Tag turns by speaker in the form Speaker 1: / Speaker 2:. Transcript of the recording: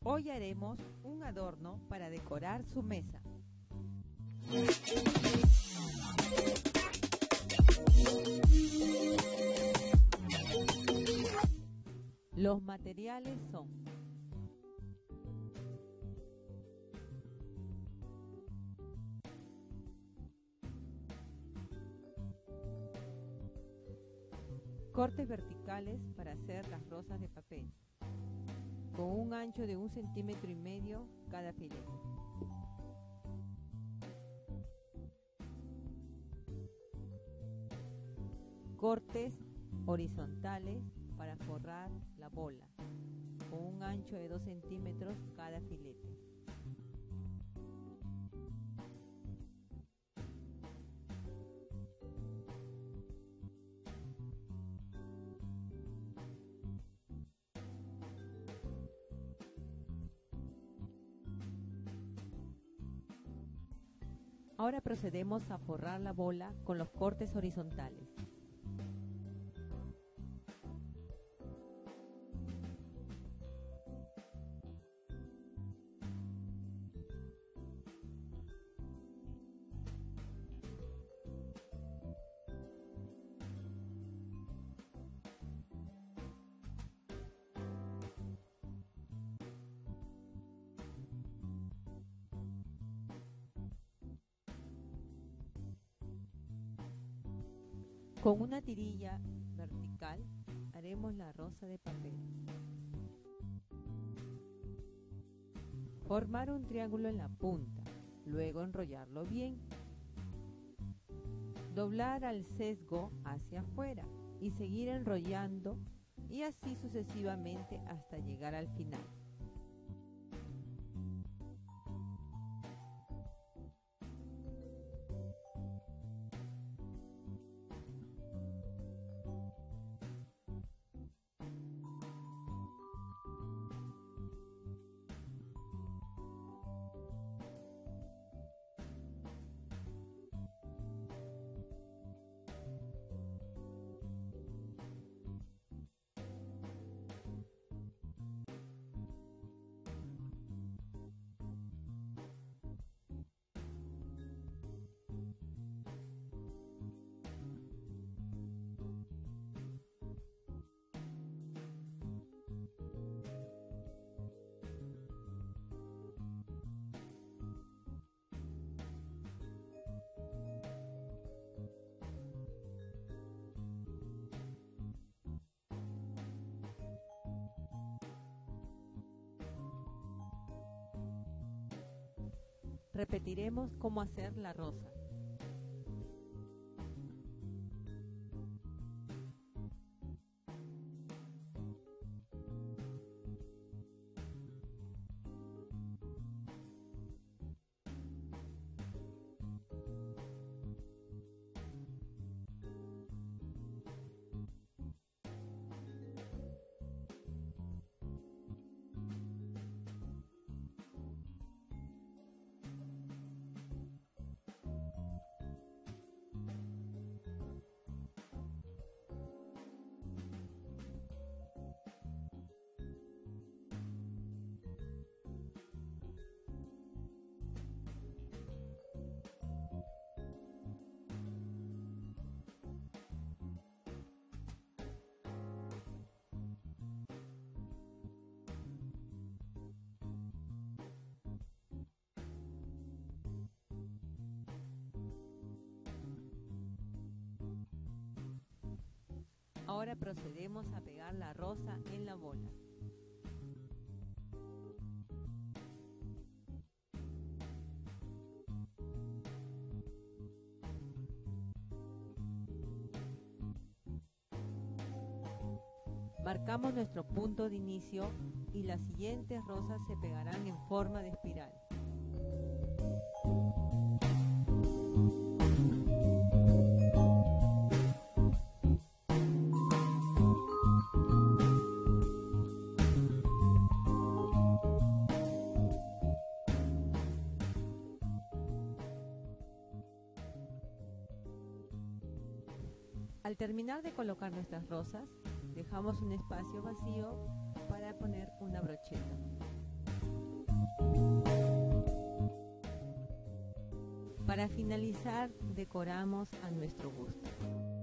Speaker 1: Hoy haremos un adorno para decorar su mesa. Los materiales son cortes verticales para hacer las rosas de papel, con un ancho de 1,5 centímetros cada filete. Cortes horizontales para forrar la bola, con un ancho de 2 centímetros cada filete. Ahora procedemos a forrar la bola con los cortes horizontales. Con una tirilla vertical haremos la rosa de papel. Formar un triángulo en la punta, luego enrollarlo bien. Doblar al sesgo hacia afuera y seguir enrollando y así sucesivamente hasta llegar al final. Repetiremos cómo hacer la rosa. Ahora procedemos a pegar la rosa en la bola. Marcamos nuestro punto de inicio y las siguientes rosas se pegarán en forma de espiral. Al terminar de colocar nuestras rosas, dejamos un espacio vacío para poner una brocheta. Para finalizar, decoramos a nuestro gusto.